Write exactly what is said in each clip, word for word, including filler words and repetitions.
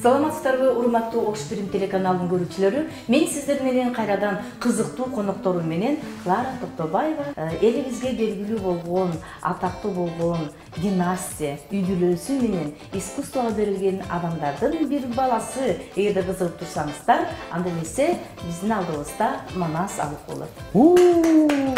Саламатсыздарбы, урматтуу Ош Фильм телеканалынын көрүүчүлөрү. Мен сиздер менен кайрадан кызыктуу конокторум менен Клара Токтобаева, элибизге белгилүү болгон, атактуу болгон династия, үй бүлөсү менен искусствого берилген адамдардын бир баласы. Эгерде кызыгып турсаңыздар, анда эмесе биздин алдыбызда Манас алып болот.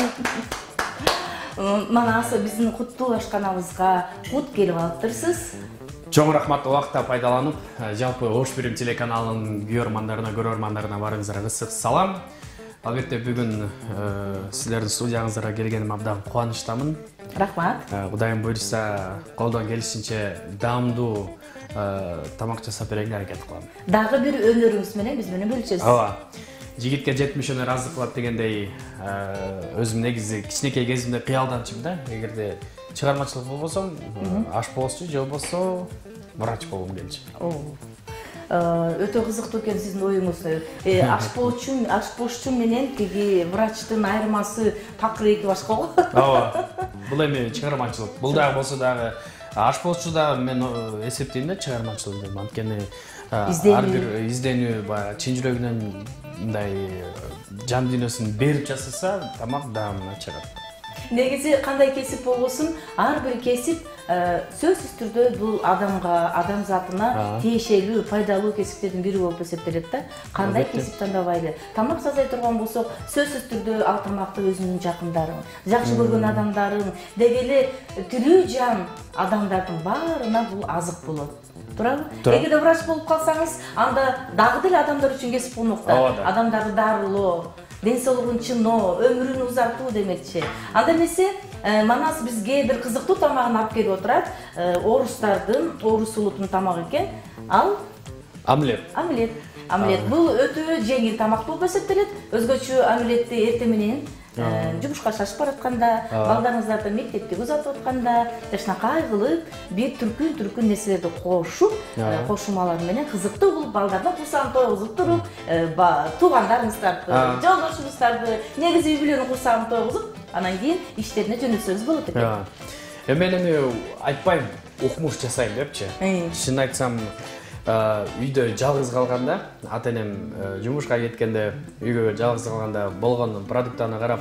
Манас, биздин куттуулашканыбызга кут келип алыптырсыз. Чоң рахмат, убакытта пайдаланып, жалпы Ош Фильм телеканалынын көрөрмандарына, көрөрмандарына барыңыздарга ысык салам. Албетте бүгүн силердин студияңыздарга келгеним абдан кубанычтамын. Рахмат. Кудайым буйрса, колдон келишинче даамдуу тамак жасап берүүгө аракет кылам. Дагы бир өнөрүңүз менен биз менен бөлүшөсүз. Ооба. Жигитке жетимиш өнөр азык кылат дегендей, өзүм негизи кичинекей кезимде кыялданчумун да. Эгерде чыгармачылык болбосом, ашпоозчу же болбосо врач болгум келчү. Өтө кызыктуу экен сиздин оюңуз. Ашпоозчу, ашпоозчу менен тиги врачтын айырмасы такыр эки башка го. Ооба. Бул эми чыгармачылык. Бул дагы болсо дагы ашпоозчу дагы мен эсептейм да чыгармачылык деп. Анткени ар бир изденүү баягы чын жүрөгүнөн мындай жан дүйнөсүн берип жасаса, тамак даамына чыгат. Негизи кандай кесип болбосун, ар бир кесип сөзсүз түрдө бул адамга, адам затына тиешелүү, пайдалуу кесиптердин бири болуп эсептелет да. Кандай кесип тандабайлы. Тамак жасай турган болсок, сөзсүз түрдө ал тамакты өзүнүн жакындарың, жакшы көргөн адамдарың, деги эле тирүү жан адамдардын баарына бул азык болот. Туурабы? Эгерде врач болуп калсаңыз, анда дагы деле адамдар үчүн кесип болмок да. Адамдарды дарылоо, ден соолугун чыңоо, өмүрүн узартуу демекчи. Анда эмесе Манас бизге бир кызыктуу тамагын алып келип отурат. Орустардын, орус улутунун тамагы экен. Ал омлет. Омлет. Омлет. Бул өтө жеңил тамак болуп эсептелет. Өзгөчө омлетти эртең менен жумушка шашып баратканда, балдарыңыздарды мектепке узатып атканда, жашнакай кылып, бир түркүн-түркүн нерселерди кошуп, кошумалар менен кызыктуу кылып балдардын курсагын тойгузуп туруп, туугандарыңыздарды, жолдошуңуздарды, негизи үй бүлөнүн курсагын тойгузуп, анан кийин иштерине жөнөтсөңүз болот экен. Мен эми айтпайм, укмуш жасайм депчи. Чын айтсам, үйдө жалгыз калганда, ата-энем жумушка кеткенде, үйгө жалгыз калганда болгон продуктаны карап,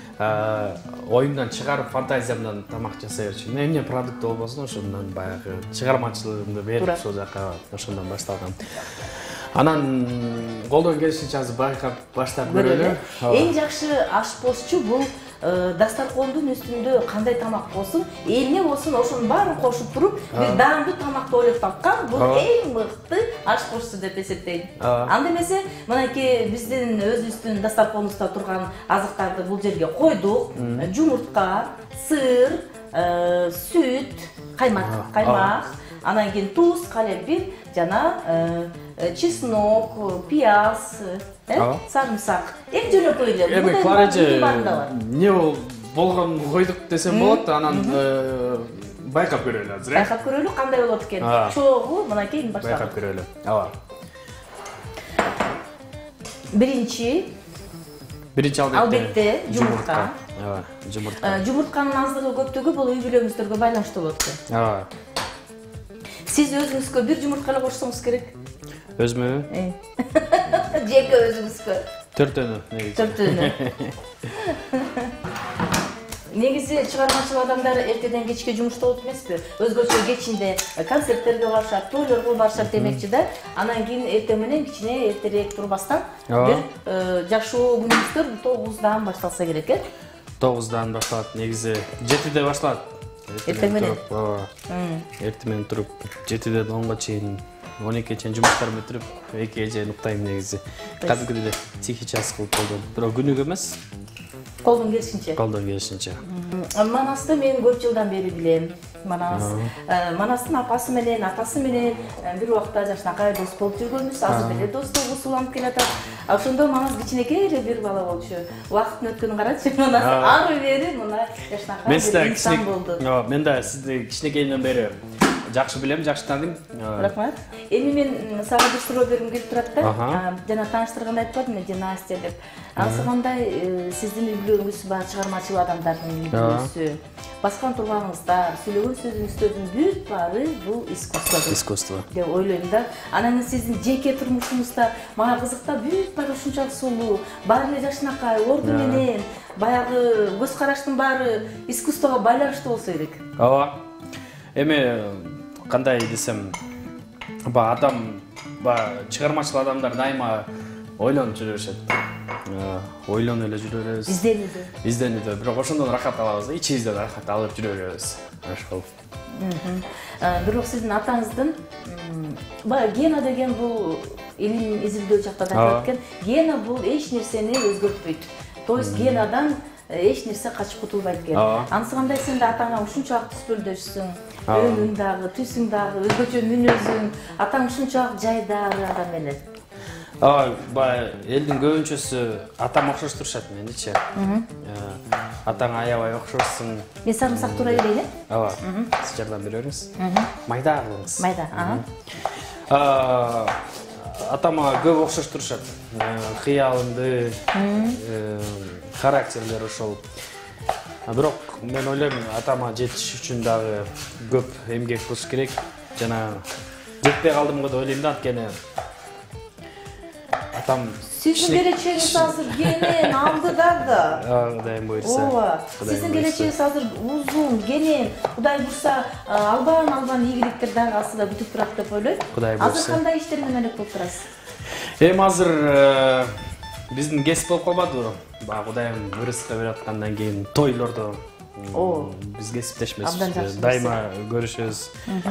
оюмдан чыгарып, фантазиямдан тамак жасай берчүмүн. Эмне продукт болбосун, ошондон баягы чыгармачылыгымды берип, ошол жака ошондон башталган. Анан колдон келишинче азыр байкап баштап көрөлү. Эң жакшы ашпоозчу бул дастаркондун үстүндө кандай тамак болсун, эмне болсун, ошонун баарын кошуп туруп, бир даамдуу тамакты ойлоп тапкан, бул эң мыкты ашпоозчу деп эсептейм. Анда эмесе, мынакей биздин өзүбүздүн дастарконубузда турган азыктарды бул жерге койдук. Жумуртка, сыр, сүт, каймак, каймак, анан кийин туз, калемпир, жана чеснок, пияз, сарымсак. Эң жөнөкөй эле. Эми Кларажы, эмне болгон койдук десем болот, анан байкап көрөлү азыр. Байкап көрөлү, кандай болот экен. Чогуу мынакей башталат. Байкап көрөлү. Ооба. Биринчи Биринчи албетте жумуртка. Ооба, жумуртка. Жумуртканын аздыгы көптүгү бул үй бүлөңүздөргө байланыштуу болот экен. Ооба. Сиз өзүңүзгө бир жумуртка эле кошсоңуз керек. Өзүмө? Жеке өзүңүзгө. Төртөнү негизи. Төртөнү. Негизи чыгармачыл адамдар эртеден кечке жумушта болот эмеспи? Өзгөчө кечинде концерттерге барышат, тойлорго барышат демекчи да. Анан кийин эртең менен кичине эртерээк турбастан бир жашоо күнүңүздөр тогуздан башталса керек э? тогуздан башталат, негизи жетиде башталат. Эртең менен. Эртең менен туруп, жетиден онго чейин, он экиге чейин жумуштарымды бүтүрүп, экиге чейин уктайм негизи. Кадимки эле психический кылып колдон. Бирок күнүгө эмес. Колдон келишинче. Колдон келишинче. Манасты мен көп жылдан бери билем. Манас. Манастын апасы менен, атасы менен бир убакта жашнакай дос болуп жүргөнбүз. Азыр деле достугубуз уланып келатат. Ошондо Манас кичинекей эле бир бала болчу. Убакыттын өткөнүн карачы, Манас ары бери мына жашнакай бир инсан болду. Мен да сизди кичинекейден бери жакшы билем, жакшы тааныдың. Рахмат. Эми мен сага бир суроо бергим келип турат да. Жана тааныштырганда айтпадым мен Настя деп. Анысы кандай сиздин үй-бүлөңүз баягы чыгармачыл адамдардын үй-бүлөсү. Баскан турганыңыздар, сүйлөгөн сөзүңүздөрдүн бүт баары бул искусство. Искусство. Деп ойлойм да. Анан сиздин жеке турмушуңузда мага кызык да, бүт баары ушунчалык сулуу, баары эле жакшынакай, орду менен, баягы көз караштын баары искусствого байланыштуу болсо керек. Ооба. Эми кандай десем, ба адам, ба чыгармачыл адамдар дайыма ойлонуп жүрө беришет. Ойлонуп эле жүрө беребиз. Изденүүдө. Изденүүдө. Бирок ошондон рахат алабыз, ичибизден рахат алып жүрө беребиз. Ошол. Бирок сиздин атаңыздын баягы гена деген бул илим изилдөө жакта да айтылат экен. Гена бул эч нерсени өзгөртпөйт. То есть генадан эч нерсе качып кутулбайт экен. Анысы кандай сен да атаңа ушунчалык түспөлдөшсүң, өңүң дагы, түсүң дагы, өзгөчө мүнөзүң, атаң ушунчалык жайдар адам эле. Ооба, баягы элдин көбүнчөсү атам окшош турушат меничи. Атаң аябай окшошсуң. Мен сарымсак туура элейин, э? Ооба. Сиз жардам бере бериңиз. Майда кылыңыз. Майда, ага. Атама көп окшош турушат. Кыялымды, характерлери ошол. Бирок мен ойлойм, атама жетиш үчүн дагы көп эмгек кылыш керек. Жана жетпей калдым го деп ойлойм да, анткени атам сиздин келечегиңиз азыр кенен, алды дагы. Кудайым буйрса. Ооба. Сиздин келечегиңиз азыр узун, кенен. Кудай буйрса, албан-албан ийгиликтер дагы астыда күтүп турат деп ойлойм. Кудай буйрса. Азыр кандай иштер менен элек болуп турасыз? Эми азыр биздин кесип болуп калбадыбы? Баягы Кудайым ырыска берип аткандан кийин тойлордо биз кесиптешпейбиз. Дайыма көрүшөбүз.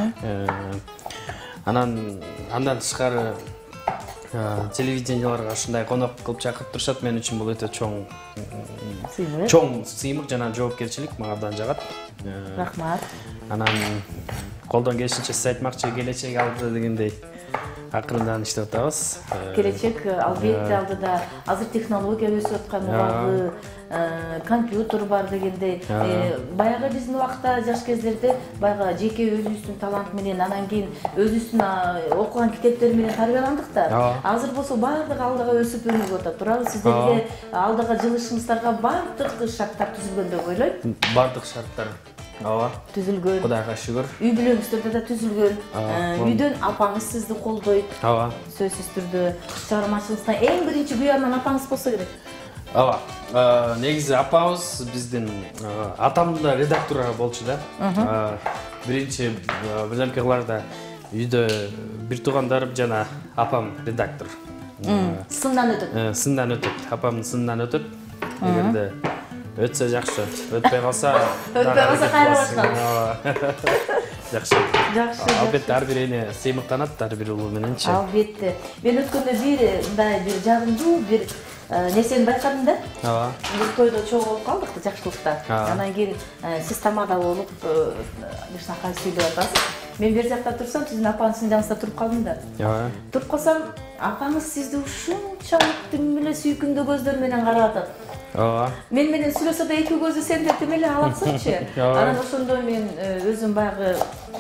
Анан андан тышкары телевиденияларга ушундай конок кылып чакырып турушат. Мен үчүн бул өтө чоң сыймык. Чоң сыймык жана жоопкерчилик мага абдан жагат. Рахмат. Анан колдон келишинче сиз айтмакчы келечек алдыда дегендей акырындан иштеп атабыз. Келечек албетте алдыда. Азыр технология өсүп аткан убагы, компьютер бар дегендей. Баягы биздин убакта жаш кездерде баягы жеке өзүбүздүн талант менен, анан кийин өзүбүздүн окуган китептер менен тарбияландык да. Азыр болсо баардыгы алдыга өсүп өнүгүп атат. Туурабы? Сиздерге алдыга жылышыңыздарга баардык шарттар түзүлгөн деп ойлойм. Баардык шарттар ооба түзүлгөн. Кудайга шүгүр. Үй бүлөңүздөрдө да түзүлгөн. Үйдөн апаңыз сизди колдойт. Ооба. Сөзсүз түрдө чыгармачылыкта эң биринчи буянан апаңыз болсо керек. Ооба. Негизи апабыз биздин атам да редактор болчу да. Биринчи бирдемке кыларда үйдө бир туугандарым жана апам редактор. Сындан өтөт. Сындан өтөт. Апамдын сындан өтөт. Эгерде өтсө жакшы, өтпөй калса, өтпөй калса кайра баштан. Жакшы. Жакшы. Албетте ар бир эне сыймыктанат, ар бир улуу мененчи. Албетте. Мен өткөндө бир мындай бир жагымдуу бир нерсени байкадым да. Ооба. Бир тойдо чогулуп калдык жакшылыкта. Анан кийин сиз тамада болуп, башкача сүйлөп атасыз. Мен бер жакта турсам, сиздин апаңыздын жанында туруп калдым да. Ооба. Туруп калсам, апаңыз сизди ушунчалык тим эле сүйкүмдүү көздөр менен карап атат. Ооба. Мен менен сүйлөсө да эки көзү сенде тим эле алаксырчы. Анан ошондо мен өзүм баягы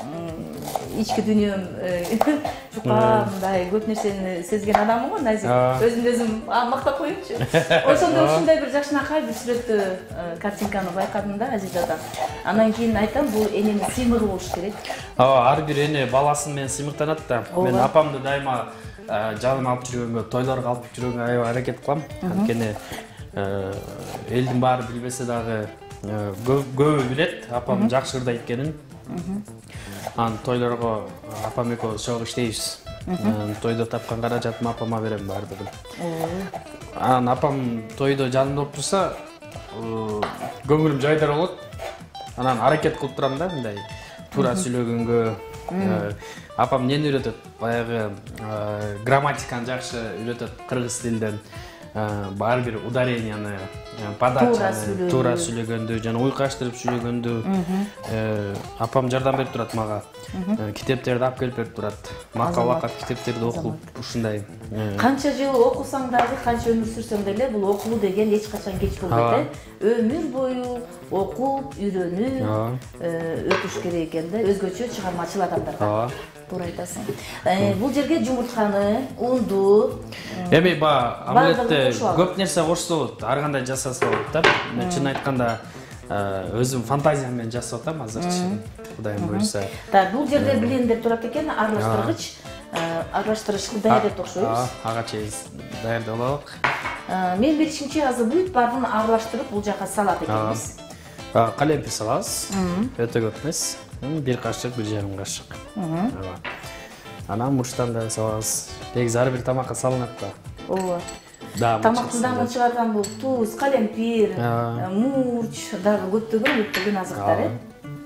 ички дүйнөм чука мындай көп нерсени сезген адаммын го, назик. Өзүмдү өзүм мактап коюмчу. Ошондо ушундай бир жакшынакай бир сүрөттө картинканы байкадым да Азизада. Анан кийин айтам, бул эненин сыймыгы болуш керек. Ооба, ар бир эне баласын менен сыймыктанат да. Мен апамды дайыма жанын алып жүргөнгө, тойлорго алып жүргөнгө аябай аракет кылам. Анткени элдин баары билбесе дагы көбү билет апам жакшы ырдайт экенин. Анан тойлорго апам экөөбүз чогуу иштейбиз. Тойдо тапкан каражатым апама берем баардыгын. Анан апам тойдо жанымда болуп турса, көңүлүм жайдар болот. Анан аракет кылып турам да, мындай туура сүйлөгөнгө. Апам эмнени үйрөтөт? Баягы грамматиканы жакшы үйрөтөт, кыргыз тилинен. ар бир ударенияны, подачаны туура сүйлөгөндү жана уйкаштырып сүйлөгөндү апам жардам берип турат мага. Китептерди алып келип берип турат. Макал-вакат китептерди окуп ушундай. Канча жыл окусаң дагы, канча өмүр сүрсөң деле, бул окуу деген эч качан кеч болбойт. Өмүр бою окуп, үйрөнүп өтүш керек экен да, өзгөчө чыгармачыл адамдарга. Туура айтасың. Бул жерге жумуртканы, унду, эми ба омлетте көп нерсе кошсо болот, ар кандай жасаса болот да. Мен чын айтканда өзүм фантазиям менен жасап атам азырчы. Кудайым буйрса. Так, бул жерде блендер турат экен, аралаштыргыч. Аралаштырыш даярдап окшойбуз. Ага чейин даярдап алалык. Мен беришимче азыр бүт баарын аралаштырып бул жака салат экенбиз. Калемпир салабыз. Өтө көп эмес. Бир кашык, бир жарым кашык. Анан мурчтан да салабыз. Негизи ар бир тамакка салынат да. Ооба. Тамактын дагы чыгарган бул туз, калемпир, мурч, дагы көптөгөн көптөгөн азыктар э.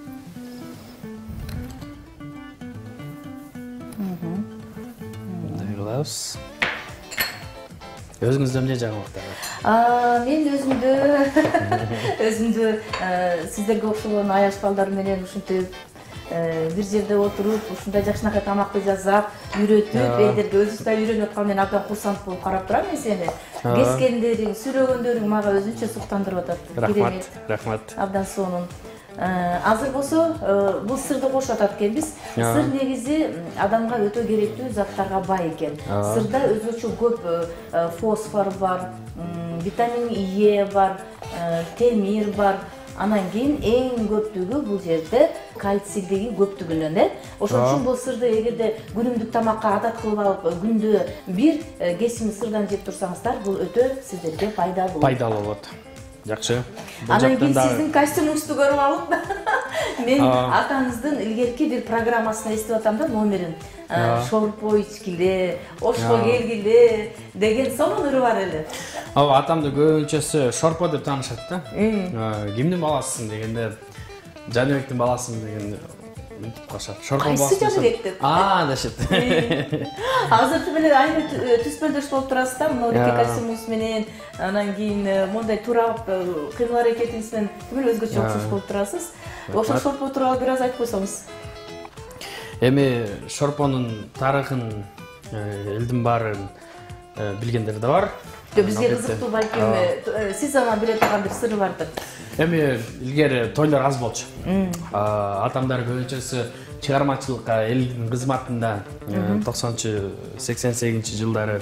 Мындай кылабыз. Өзүңүздө эмне жаңылыктар бар? Мен өзүмдө өзүмдө сиздерге окшогон аяш балдар менен ушинтип бир жерде отуруп, ушундай жакшынакай тамакты жасап, үйрөтүп, элдерге өзүбүз да үйрөнүп аткан мен абдан курсант болуп карап турам мен сени. Кескендериң, сүйлөгөндөрүң мага өзүнчө суктандырып атат. Рахмат, рахмат. Абдан сонун. Азыр болсо бул сырды кошуп атат экенбиз. Сыр негизи адамга өтө керектүү заттарга бай экен. Сырда өзгөчө көп фосфор бар, витамин Е бар, темир бар. Анан кийин эң көптүгү бул жерде кальцийдеги көптүгүнөн э. Ошон үчүн бул сырды эгерде күнүмдүк тамакка адат кылып алып, күндө бир кесим сырдан жеп турсаңыздар, бул өтө сиздерге пайдалуу. Пайдалуу болот. Жакшы. Анан кийин сиздин костюмуңузду көрүп алып, мен атаңыздын илгерки бир программасын эстеп атам да, номерин. Шорпо ичкиле, ошко келгиле деген сонун ыры бар эле. Ооба, атамды көбүнчөсү шорпо деп таанышат да. Кимдин баласысың дегенде, Жаныбектин баласымын дегенде мынтип кошот. Шорпо баласы. Кайсы Жаныбек деп? Аа, дешет. Азыр тимелер айны түспөлдөш болуп турасыз да, мына эки костюмуңуз менен, анан кийин мондай турап кыймыл аракетиңиз менен тимел өзгөчө окшош болуп турасыз. Ошол шорпо тууралуу бир аз айтып койсоңуз. Эми шорпонун тарыхын элдин баарын билгендер да бар. Бизге кызыктуу балким сиз анан биле турган бир сыры бардыр. Эми илгери тойлор аз болчу. Атамдар көбүнчөсү чыгармачылыкка элдин кызматында токсонунчу сексен сегизинчи жылдары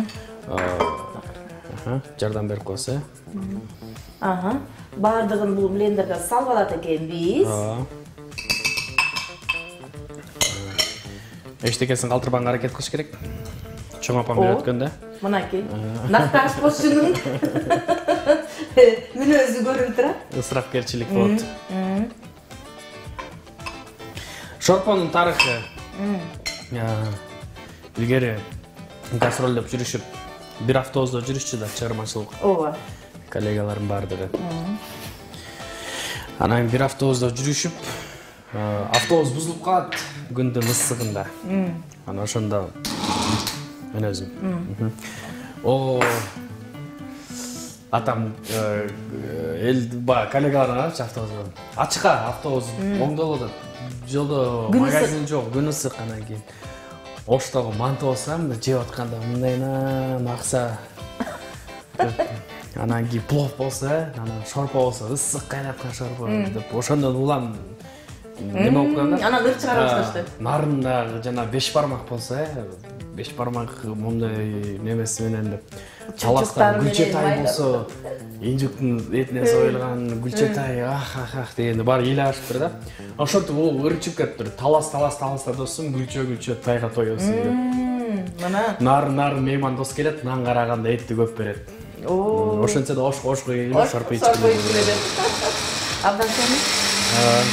жардам берип койсо. Ага. Баардыгын бул блендерге салып алат экенбиз. Эчтекесин калтырбаганга аракет кылыш керек. Чоң апам үйрөткөндө. Мынакей. Накташ бошчунун мүнөзү көрүнүп турат. Ысырапкерчилик болот. Шорпонун тарыхы. Илгери гастролдоп жүрүшүп, бир автобусда жүрүшчү да чыгармачылык. Ооба. Коллегаларым бардыгы. Анан бир автобусда жүрүшүп, автобус бузулуп калат күндүн ысыгында. Анан ошондо мен өзүм. О атам эл ба коллегаларына айтчы автобусга. Ачка автобус оңдолуп атат. Жолдо магазин жок, күн ысык анан кийин. Оштогу манты болсам, жеп атканда мындайна макса. Анан кийин плов болсо, анан шорпо болсо, ысык кайнаткан шорпо деп ошондон улам неме болуп калган да. Анан ыр чыгара башташты. Нарында жана беш бармак болсо, беш бармак мондай немеси менен деп. Таластан гүлчетай болсо, инжуктун этинен союлган гүлчетай, ах ах ах дегенде бар эл ашыптыр да. Ошентип ол ырчып кетиптир. Талас талас таласта досум, гүлчө гүлчө тайга тоёсуң деп. Мына нар нар мейман дос келет, нан караганда этти көп берет. Оо. Ошентсе да ошко ошко келип шарпы ичип. Абдан сонун.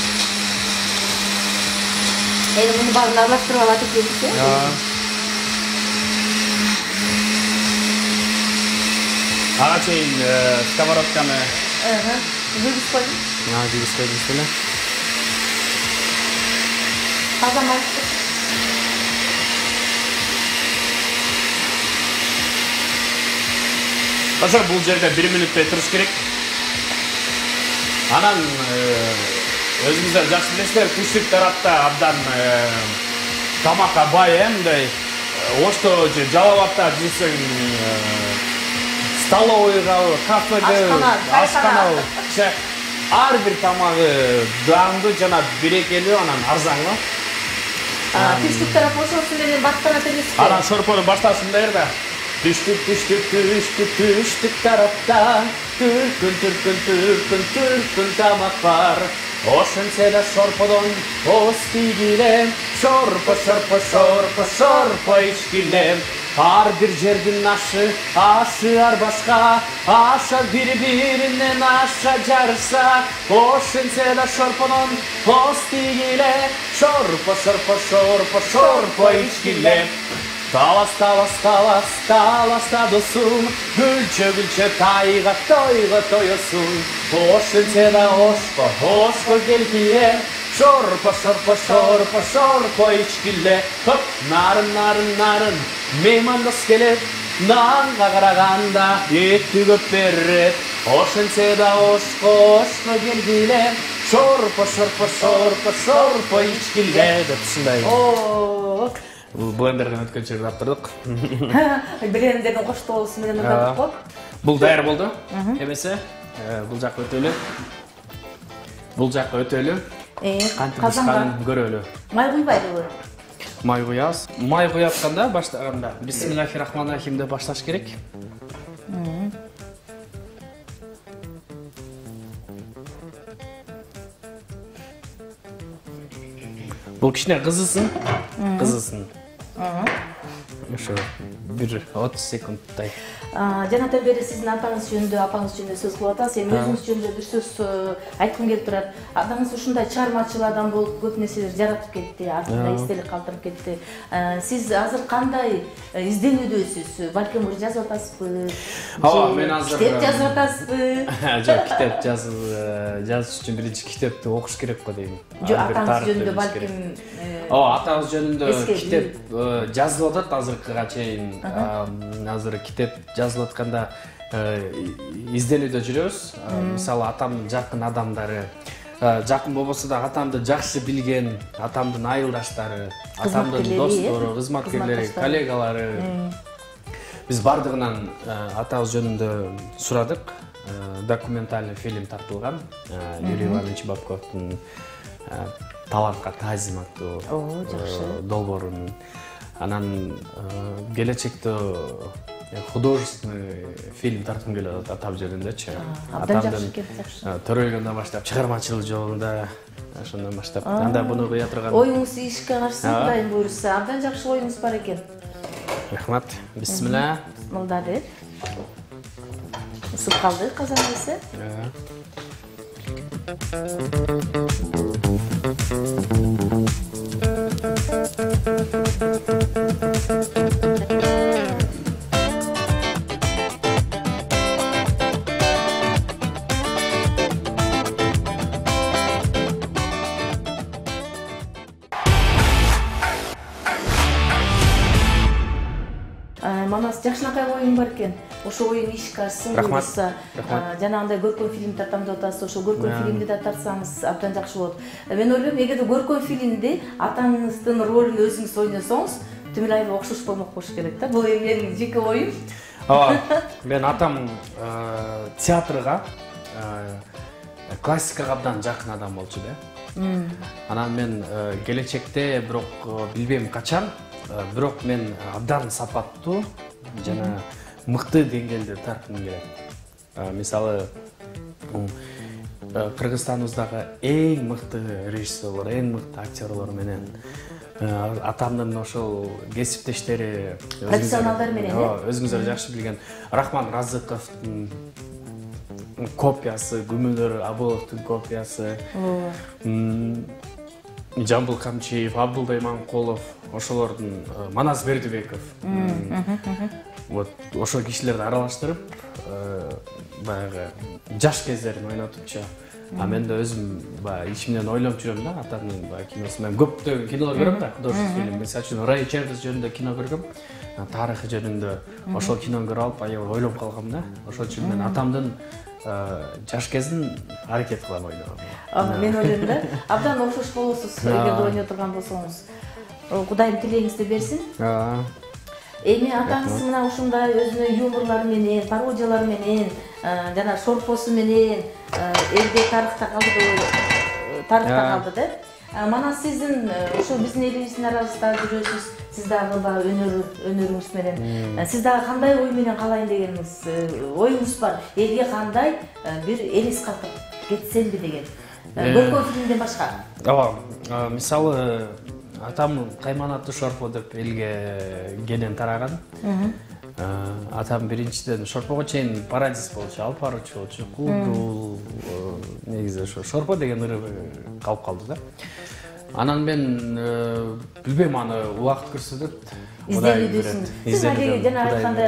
Эми муну баарын аралаштырып алат экенбиз, э? Ага чейин сковородканы жүргүзүп койдум. А, жүргүзүп койдуңуз беле. Таза майсы. ошо бул жерде бир минуттай туруш керек. Анан өзүңүздөр жакшы билесиздер, түштүк тарапта абдан тамакка бай, мындай ошто же Жалал-Абадта жүрсөң столовыйга, кафеге, ашкана, ар бир тамагы даңдуу жана берекелүү, анан арзанга. Түштүк тарап ошонусу менен баттана бересизби? Анан шорпону башташындар да. Түштүк, түштүк, түштүк, түштүк тарапта, түркүн, түркүн, түркүн, түркүн тамак бар. Ошентсе да шорподон тоз тийгиле, шорпо, шорпо, шорпо, шорпо ичкиле. Ар бир жердин ашы, ашы ар башка, аша бири-биринен аша жарыша. Ошентсе да шорподон тоз тийгиле, шорпо, шорпо, шорпо, шорпо ичкиле. Талас, талас, талас, талас та досун, гүлчө, гүлчө тайга, тойго тоёсун. Ошентсе да ошко, ошко келгиле, шорпо, шорпо, шорпо, шорпо ичкиле. Топ, нарын, нарын, нарын, меймандос келет, нанга караганда этти көп берет. Ошентсе да ошко, ошко келгиле, шорпо, шорпо, шорпо, шорпо ичкиле деп ушундай. Блендерден өткөн жерде аптырдык. Блендердин коштоосу менен ырдадык го. Бул даяр болду. Эмесе, бул жакка өтөлү. Бул жакка өтөлү. Кантип бышканын көрөлү. Май куйбайбы? Май куябыз. Май куятканда баштаганда бисмиллахир-рахманир-рахим деп башташ керек. Бул кичине кызысын, кызысын. Ошо бир отуз секундтай. Жанатан бери сиздин атаңыз жөнүндө, апаңыз жөнүндө сөз кылып атасыз. Эми өзүңүз жөнүндө бир сөз айткым келип турат. Атаңыз ушундай чыгармачыл адам болуп, көп нерселер жаратып кетти, артында эстелик калтырып кетти. Сиз азыр кандай изденүүдөсүз? Балким уже жазып атасызбы? Ооба, мен азыр китеп жазып атасызбы? Жок, китеп жазыш үчүн биринчи китепти окуш керек го дейм. Жок, атаңыз жөнүндө балким Ооба, атаңыз жөнүндө китеп жазылып атат азыркыга чейин. Азыр китеп жазылып атканда изденүүдө жүрөбүз. Мисалы, атамдын жакын адамдары, жакын болбосо да атамды жакшы билген, атамдын айылдаштары, атамдын достору, кызматкерлери, коллегалары. Биз бардыгынан атабыз жөнүндө сурадык. Документальный фильм тартылган. Юрий Иванович Бабковдун талантка таазим аттуу долбоорун. Анан келечекте художественный фильм тарткым келип атат атам жөнүндөчү. Абдан жакшы экен, жакшы. Төрөлгөндөн баштап чыгармачылык жолунда ошондон баштап анда буну куя турган. Оюңуз ишке ашсын, Кудайым буйруса. Абдан жакшы оюңуз бар экен. Рахмат. Бисмилла. Мылда бер. Ысып калды казан эси. Манас жакшынакай оюң бар экен. Ошо оюң ишке ашсын буйруса. Жанагындай көркөм фильм тартам деп атасыз. Ошо көркөм фильмди да тартсаңыз абдан жакшы болот. Мен ойлойм, эгерде көркөм фильмде атаңыздын ролун өзүңүз ойносоңуз, Түмүл айга окшош болмок болуш керек да. Бул эми менин жеке оюм. Ооба, мен атам театрга, классикага абдан жакын адам болчу да. Анан мен келечекте бирок билбейм качан, бирок мен абдан сапаттуу жана мыкты деңгээлде тарткым келет. Мисалы, Кыргызстаныбыздагы эң мыкты режиссерлор, эң мыкты актерлор менен атамдын ошол кесиптештери, профессионалдар менен, өзүңүздөр жакшы билген Рахман Разыковдун копиясы, Гүмүнөр Абыловдун копиясы, Жамбыл Камчиев, Абдулдай Манкулов, ошолордун Манас Бердибеков. Вот ошол кишилерди аралаштырып, баягы жаш кездерин ойнотупчу. А мен да өзүм баягы ичимден ойлоп жүрөм да, атамдын баягы киносун. Мен көптөгөн кинолор көрөм да, художественный фильм. Мисалы үчүн Рэй Чарльз жөнүндө кино көргөм. Тарыхы жөнүндө ошол кинону көрүп алып, аябай ойлоп калгам да. Ошол үчүн мен атамдын жаш кезин аракет кылам ойногонго. Мен ойлойм да, абдан окшош болосуз эгерде ойной турган болсоңуз. Кудайым тилегиңизди берсин. Эми атаңыз мына ушундай өзүнүн юморлору менен, пародиялары менен, жана шорпосу менен элде тарыхта калды деп тарыхта калды да. Мана сиздин ушул биздин элибиздин арабызда жүрөсүз. Сиз дагы баягы өнөр өнөрүңүз менен, сиз дагы кандай ой менен калайын дегениңиз, оюңуз бар. Элге кандай бир элес калтырып кетсемби деген. Көркөм фильмден башка. Ооба, мисалы атам Кайманаттуу Шорпо деп элге кенен тараган. Атам биринчиден Шорпого чейин пародист болчу, алып баруучу болчу, кулдуу, негизи ошо Шорпо деген ыры калып калды да. Анан мен билбейм, аны убакыт көрсөтөт. Изденүүдүсүн. Сиз алиги жана айтканда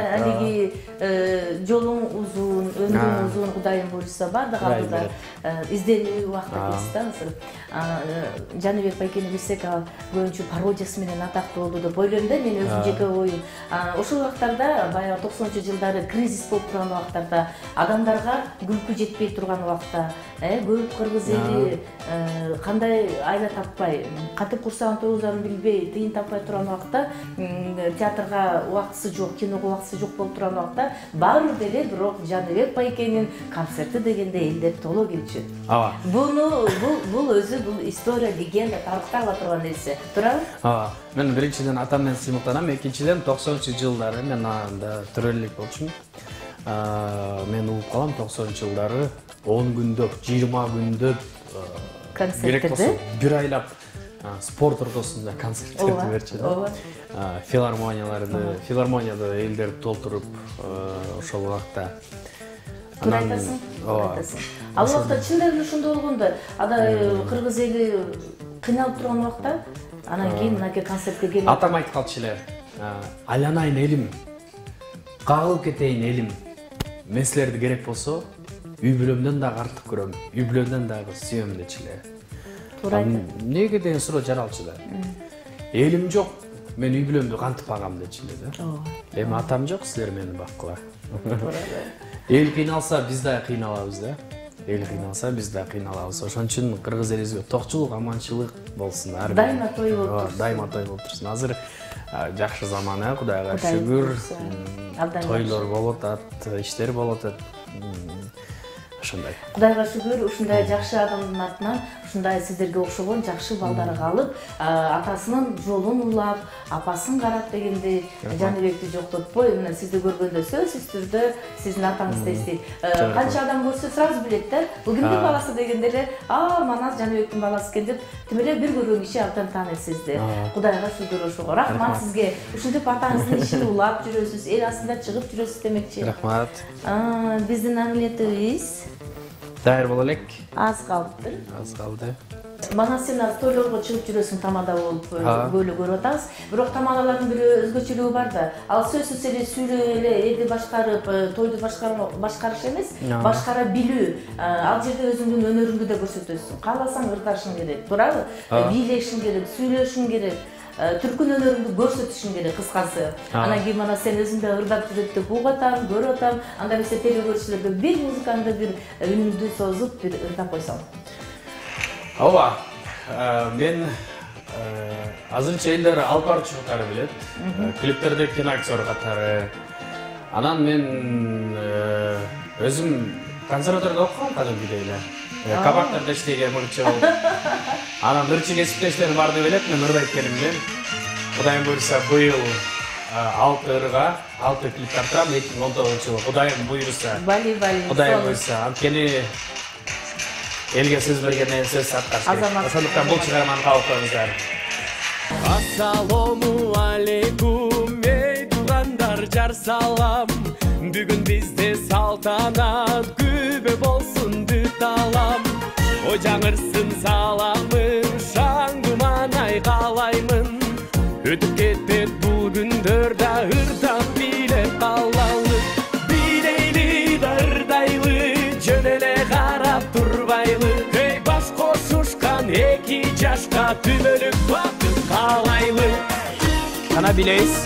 алиги жолуң узун, өмүрүң узун, Кудайым буйрса бардык алдыда изденүү убакыты кетти да. Мисалы Жаныбек байкени билсек, ал көбүнчө пародиясы менен атактуу болду деп ойлойм да, мен өзүм жеке оюм. Ошол убактарда баягы токсонунчу жылдары кризис болуп турган убактарда, адамдарга күлкү жетпей турган убакта, көп кыргыз эли кандай айла таппай, кантип курсагын тогузарын билбей, тыйын таппай турган убакта, театрга убактысы жок, киного убактысы жок болуп турган убакта, баары деле бирок Жаныбек байкенин концерти дегенде элдер толо келчү. Ооба. Буну бул өзү бул история, легенда, тарыхта кала турган нерсе. Туурабы? Ооба. Мен биринчиден атам менен сыймыктанам, экинчиден токсонунчу жылдары мен анда төрөлүк болчумун. Мен угуп калам токсонунчу жылдары он күндөп, жыйырма күндөп концерттерде бир айлап спорт ортосунда концерттерди берчү да. Филармонияларды, филармонияда элдерди толтуруп ошол убакта. Туура айтасың, туура айтасың. Ал убакта чындап эле ошондой болгондо, ада кыргыз эли кыйналып турган убакта, анан кийин мынакей концертке келип атам айтып калчу эле, айланайын элим, кагылып кетейин элим, мен силерди керек болсо үй бүлөмдөн дагы артык көрөм, үй бүлөмдөн дагы сүйөм дечү эле. Туура айтты. Эмнеге деген суроо жаралчу да. Элим жок, мен үй бүлөмдү кантип багам дечү эле да. Эми атам жок, силер мени баккыла. Эл кыйналса биз дагы кыйналабыз да. Эл кыйналса биз дагы кыйналабыз. Ошон үчүн кыргыз элибизге токчулук, аманчылык болсун. Дайыма той болуп турсун. Дайыма той болуп турсун. Азыр жакшы заман, Кудайга шүгүр. Тойлор болуп атат, иштер болуп атат. Ошондой. Кудайга шүгүр, ушундай жакшы адамдын артынан ушундай сиздерге окшогон жакшы балдары калып, атасынын жолун улап, апасын карап дегенде Жаныбекти жоктотпой, мына сизди көргөндө сөзсүз түрдө сиздин атаңызды эстейт. Канча адам көрсө сразу билет да, бул кимдин баласы дегенде эле, а, мана Жаныбектин баласы экен деп, тим эле бир көргөн киши абдан тааныйт сизди. Кудайга шүгүр ошого. Рахмат сизге. Ушинтип атаңыздын ишин улап жүрөсүз, эл астында чыгып жүрөсүз демекчи. Рахмат. Биздин амилетибиз даяр боло элек. Аз калыптыр. Аз калды. Мана сен тойлорго чыгып жүрөсүң, тамада болуп бөлү көрүп атабыз. Бирок тамадалардын бири өзгөчөлүгү бар да. Ал сөзсүз эле сүйлөп эле элди башкарып, тойду башкарыш эмес, башкара билүү. Ал жерде өзүңдүн өнөрүңдү да көрсөтөсүң. Кааласаң ырдашың керек, туурабы? Бийлешиң керек, сүйлөшүң керек. Түркүн өнөрүңдү көрсөтүшүң керек, кыскасы. Анан кийин мана сен өзүң да ырдап жүрөт деп угуп атам, көрүп атам. Анда эмесе телегөрүүчүлөргө бир музыкаңды, бир үнүңдү созуп, бир ырдап койсоң. Ооба. Мен азырынча элдер алып баруучу катары билет. Клиптерде киноактер катары. Анан мен өзүм консерваторияда окугам кадимкидей эле. Кабактарда иштеген мурчу болуп. Анан ырчы кесиптештерим бар деп элек, мен ырдайт экеним. Кудайым буйрса быйыл алты ырга, алты клип тартам, эки миң он тогузунчу жылы. Кудайым буйрса. Бали бали. Кудайым буйрса. Анткени элге сөз бергенден сөз аткарыш керек. Ошондуктан бул чыгарманы кабыл коюңуздар. Ассаламу алейкум, эй туугандар, жар салам. Бүгүн бизде салтанат, күбө болсун бүт алам. О жаңырсын саламын, шаңдуман айкалаймын. Өтүп кетпет бул күндөр да ырдап билеп калалы. Билейли түбөлүк бакыт каалайлы. Кана билейсиз?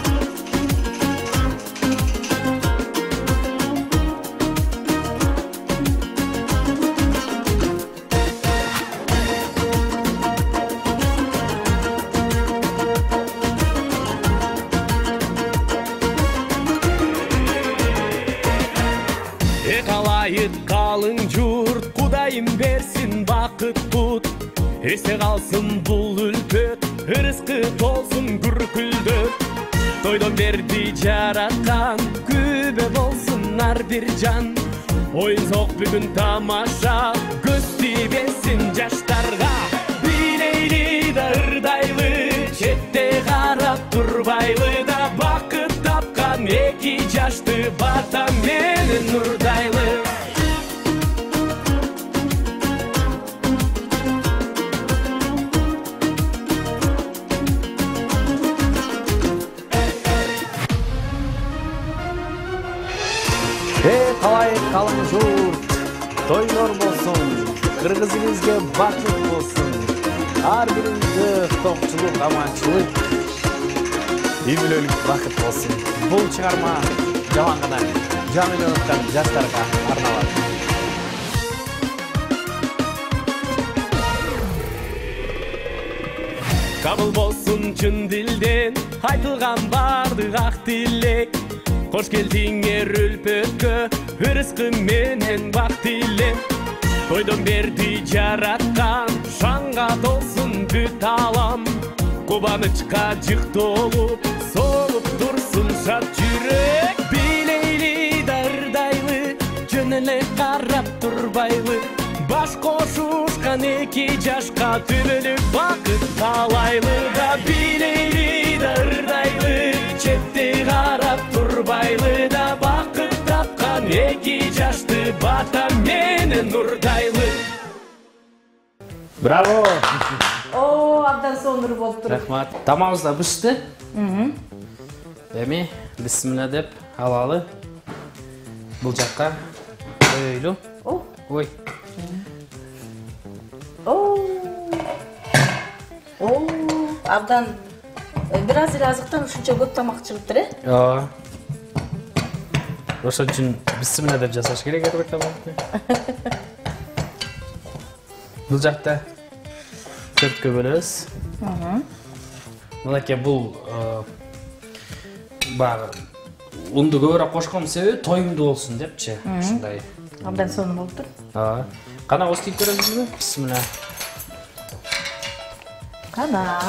Kalın jurt, Kudayım bersin bakıt tut. Ese kalsın bul ülpöt, rızkı olsun gürküldöt. Toydon berdi jaratkan, kübe bolsunlar bir can. Oyun sok bugün tamaşa, gösti besin jaştarga. Bileyli da ırdaylı, çette karap turbaylı da bakıt tapkan eki jaştı batam menin nurdaylı. Ey қалай қалың жұрт, тойлар болсын, қырғыз еліңізге бақыт болсын, ар біріңізге тоқшылық, аманшылық, үй-бүлөлік бақыт болсын. Бұл шығарма жаман ғана жаңы жөнөткөн жастарға арналады. Kabul bolsun çın dilden, айтылган бардык ак тилек. Koş geldin ürülpötkö, rızkı menen bak dilem. Toydon berdi jaratkan, şanga dolsun büt alam. Kubanычка jık dolup, solup dursun şat yürek. Bileyli dardaylı, jönele karap turbaylı. Baş koşuşkan eki jaşka tübölük bakıt kalaylı da. Bileyli dardaylı, çette karap turbaylı da. Bakıt tapkan eki jaştı batam menen nurdaylı. Bravo! Oo, abdan soңдур болуп туруп. Рахмат. Тамагыбыз да бышты. Эми бисмилла деп алалы. Бул жакка ойлу. О. Ой. О. О, абдан бир аз эле азыктан ушунча көп тамак чыгыптыр, э? Ооба. Ошон үчүн бисмилла деп жасаш керек ар бир тамакты. Бул жакта төрткө бөлөбүз. Мынакей бул баягы унду көбүрөөк кошкон себеби тоюмдуу болсун депчи. Ушундай. Абдан сонун болуптур. Ооба. Кана коступ көрөсүзбү? Бисмилла. Кана.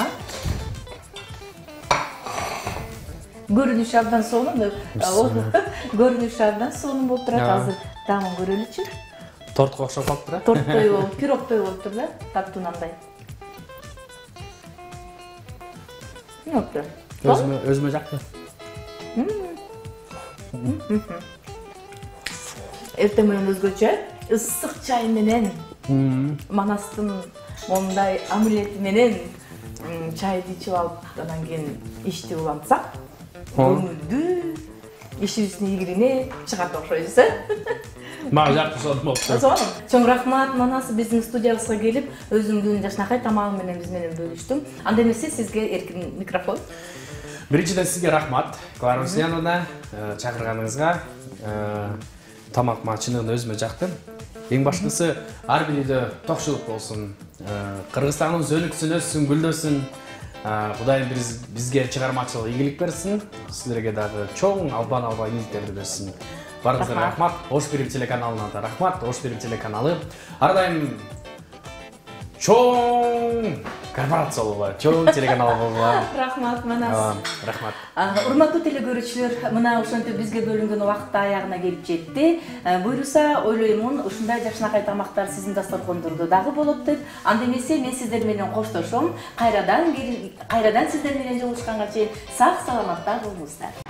Көрүнүш абдан сонун. Көрүнүш абдан сонун болуп турат. Азыр тамын көрөлүчү. Тортко окшоп калыптыр, э? Торттой болуп, пирогтой болуптур да, таттуунандай. Эмне Өзүмө өзүмө жакты. Эртең менен өзгөчө ысык чай менен Манастын мондай амулети менен чайды ичип алып, анан кийин ишти улантсак, көңүлдүү, ишибиздин ийгилигине чыгат окшойбуз, э? Мага жакты сонун болуптур. Чоң рахмат, Манас биздин студиябызга келип, өзүңдүн жакшынакай тамагың менен биз менен бөлүштүң. Анда эмесе сизге эркин микрофон. Биринчиден сизге рахмат. Клара Русияновна чакырганыңызга. Тамак мачынын өзүмө жакты. Эң башкысы ар бир үйдө токчулук болсун. Кыргызстаныбыз өнүксүн, өссүн, гүлдөсүн. Кудайым бизге чыгармачылык ийгилик берсин. Силерге дагы чоң албан-албан ийгиликтерди берсин. Барыңыздарга рахмат. Ош Берим телеканалына да рахмат. Ош Берим телеканалы ар дайым чоң корпорация болула, чоң телеканал болула. Рахмат, Манас. Рахмат. Урматтуу телекөрүүчүлөр, мына ошентип бизге бөлүнгөн убакыт аягына келип жетти. Буйруса, ойлоймун, ушундай жакшынакай тамактар сиздин дасторкондордо дагы болот деп. Анда эмесе мен сиздер менен коштошом. Кайрадан кайрадан сиздер менен жолугушканга чейин сак саламатта болуңуздар.